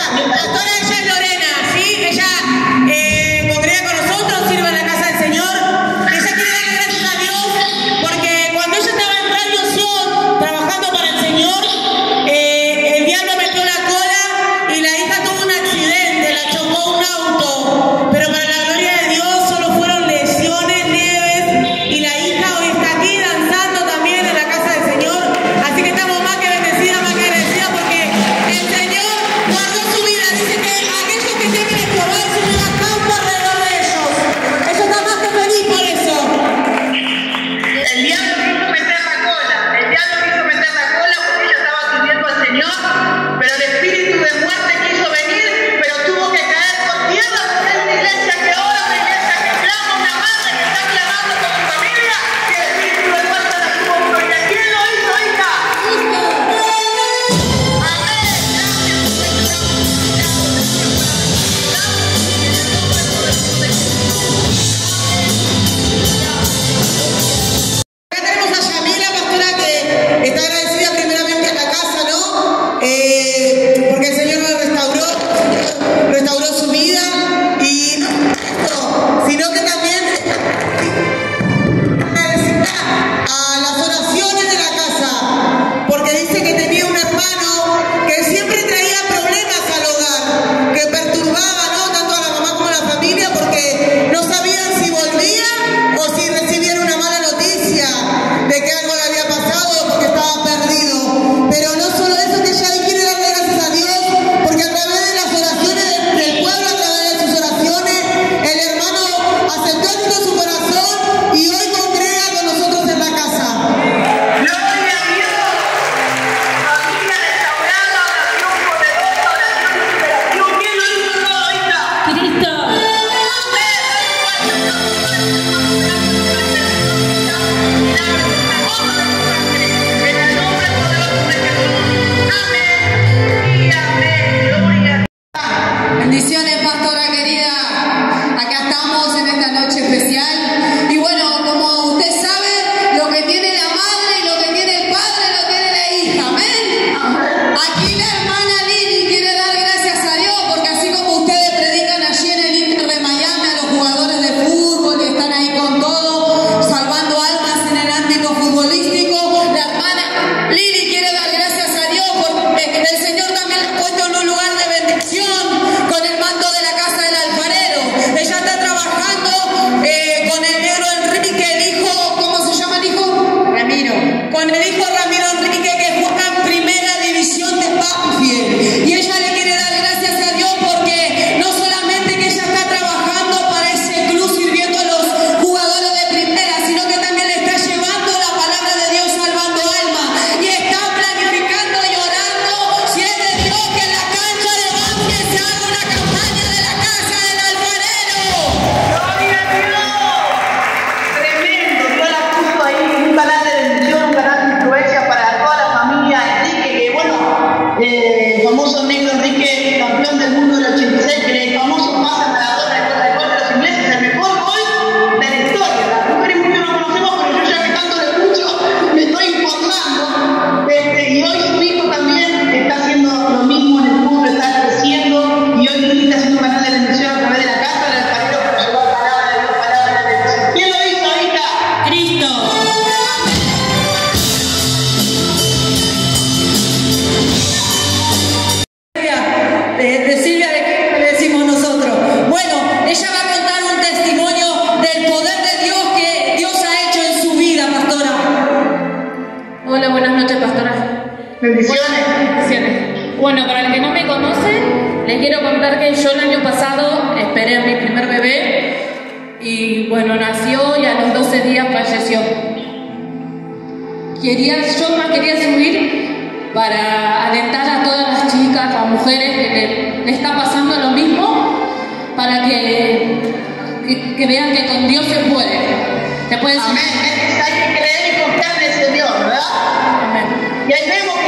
Pastora, ella es Lorena, ¿sí? Ella congrega con nosotros, sirve en la casa del Señor. Ella quiere darle gracias a Dios porque cuando ella estaba en Radio Sion trabajando para el Señor, el diablo metió la cola y la hija tuvo un accidente, la chocó un auto. Pero para la gloria de Dios solo fueron lesiones leves y la hija hoy está aquí danzando también en la casa del Señor. Así que estamos más que bendecidas porque el Señor guardó su vida. Dice que aquellos que temen a Jehová, el Señor acampa alrededor de ellos. Ella está más que feliz por eso. El diablo quiso meter la cola porque ella estaba sirviendo al Señor, pero el espíritu de muerte quiso venir, pero tuvo que caer por tierra porque es una iglesia que ora, una iglesia que clama, una madre que está clamando por su familia y el espíritu de muerte la tuvo que venir. ¿Quién lo hizo, hija? Acá tenemos a Yamila, pastora, que está agradecida primeramente a la casa, ¿no? Porque el Señor la restauró su vida y no esto, sino que también agradecida a las oraciones de la casa, porque dice que tenía un hermano que siempre traía problemas al hogar, que perturbaba, ¿no? Tanto a la mamá como a la familia, porque no sabían si volvía o si recibían una mala noticia de que algo le había pasado porque estaba perdido. Pero no solo eso, que ella hoy quiere darle gracias a Dios porque a través de las oraciones del pueblo, a través de sus oraciones, el hermano aceptó esto en su corazón y hoy congrega con nosotros en la casa. Gloria a Dios. Familia restaurada, oración poderosa, oración de liberación. ¿Quién lo hizo todo, hija? Cristo. En el nombre poderoso de Jesús. Amén y amén. Gloria a Dios. Bendiciones, pastora querida. Acá estamos en esta noche especial. Y bueno, como usted sabe, lo que tiene la madre y lo que tiene el padre lo tiene la hija. Amén. Aquí la hermana Lili quiere dar gracias a Dios porque así como ustedes predican allí en el Inter de Miami a los jugadores de fútbol y están ahí con todo, salvando almas en el ámbito futbolístico, la hermana Lili quiere dar gracias a Dios porque el Señor también la ha puesto en un lugar de bendición con el mando de la casa del alfarero. Ella está trabajando con el negro Enrique, el hijo, ¿cómo se llama el hijo? Ramiro. Con el hijo Ramiro Enrique, que juega en primera división de Banfield. Y ella le quiere dar gracias a Dios porque no solamente que ella está trabajando para ese club sirviendo a los jugadores de primera, sino que también le está llevando la palabra de Dios salvando almas. Y está planificando y orando, si es de Dios, que en la cancha de Banfield se haga una campaña de la casa del alfarero. Gloria a Dios. Tremendo. Dios la puso ahí un canal de bendición, un canal de influencia para toda la familia Enrique, que bueno, el famoso negro Enrique, campeón del mundo del 86, que el famoso pase Maradona de el gol de los ingleses, el mejor gol de la historia. Las mujeres muchos no conocemos, pero yo ya que tanto lo escucho, me estoy informando. Y hoy su hijo también está haciendo lo mismo en el fútbol, está creciendo, y hoy Lili está haciendo un canal de bendición a través de la casa del alfarero para llevar palabra de Dios, palabra de bendición. ¿Quién lo hizo, hija? Cristo. De Silvia, ¿de qué le decimos nosotros? Bueno, ella va a contar un testimonio del poder de Dios que Dios ha hecho en su vida, pastora. Hola, buenas noches, pastora. Bendiciones. Bendiciones. Bueno, para el que no me conoce, les quiero contar que yo el año pasado esperé a mi primer bebé y bueno, nació y a los 12 días falleció. Yo más quería subir para alentar a todas las chicas, a mujeres que le está pasando lo mismo, para que vean que con Dios se puede. Se puede. Amén. Hay que creer y confiar en el Señor, ¿verdad? Amén. Y ahí vemos